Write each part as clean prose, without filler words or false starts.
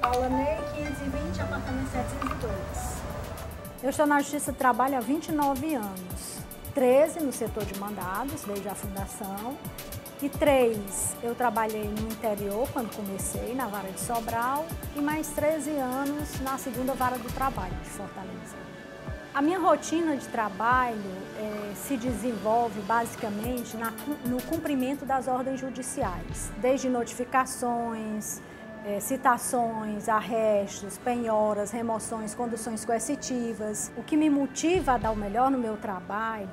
Paula Ney, 520, apartamento 702. Eu estou na Justiça do Trabalho há 29 anos. 13 no setor de mandados, desde a fundação. E 3 eu trabalhei no interior, quando comecei, na Vara de Sobral. E mais 13 anos na segunda Vara do Trabalho, de Fortaleza. A minha rotina de trabalho se desenvolve basicamente no cumprimento das ordens judiciais, desde notificações, citações, arrestos, penhoras, remoções, conduções coercitivas. O que me motiva a dar o melhor no meu trabalho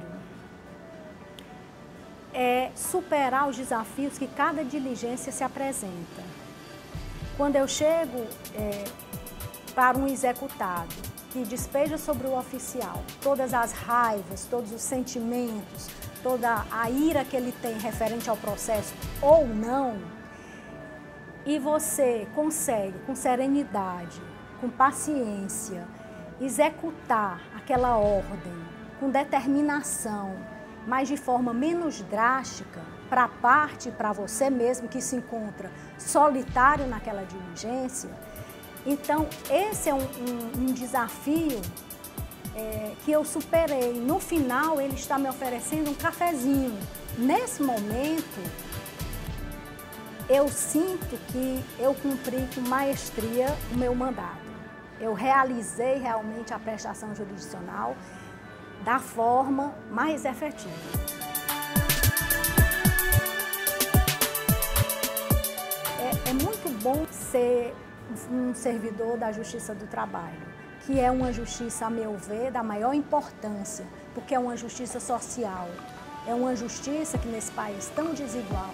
é superar os desafios que cada diligência se apresenta. Quando eu chego para um executado que despeja sobre o oficial todas as raivas, todos os sentimentos, toda a ira que ele tem referente ao processo ou não, e você consegue, com serenidade, com paciência, executar aquela ordem com determinação, mas de forma menos drástica, para a parte, para você mesmo que se encontra solitário naquela diligência. Então, esse é um desafio que eu superei. No final, ele está me oferecendo um cafezinho. Nesse momento, eu sinto que eu cumpri com maestria o meu mandato. Eu realizei realmente a prestação jurisdicional da forma mais efetiva. É muito bom ser um servidor da Justiça do Trabalho, que é uma justiça, a meu ver, da maior importância, porque é uma justiça social, é uma justiça que nesse país tão desigual,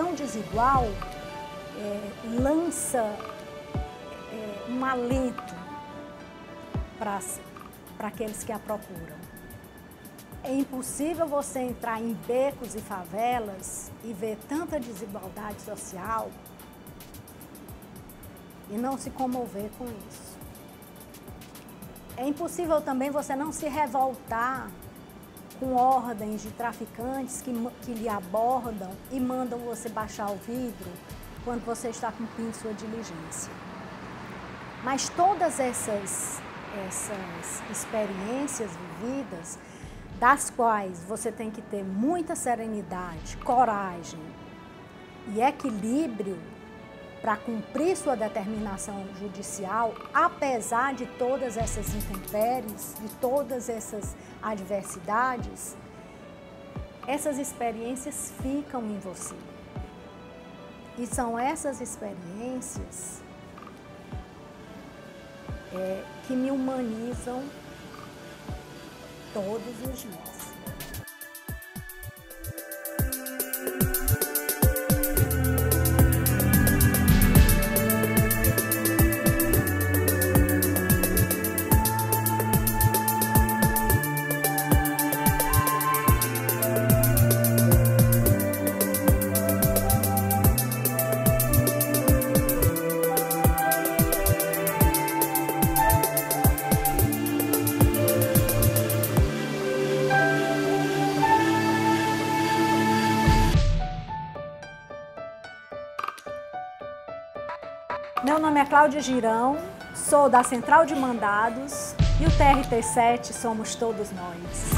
lança um alento para aqueles que a procuram. É impossível você entrar em becos e favelas e ver tanta desigualdade social e não se comover com isso. É impossível também você não se revoltar com ordens de traficantes que lhe abordam e mandam você baixar o vidro quando você está cumprindo sua diligência. Mas todas essas experiências vividas, das quais você tem que ter muita serenidade, coragem e equilíbrio para cumprir sua determinação judicial, apesar de todas essas intempéries, de todas essas adversidades, essas experiências ficam em você. E são essas experiências que me humanizam todos os dias. Meu nome é Cláudia Girão, sou da Central de Mandados e o TRT7 somos todos nós.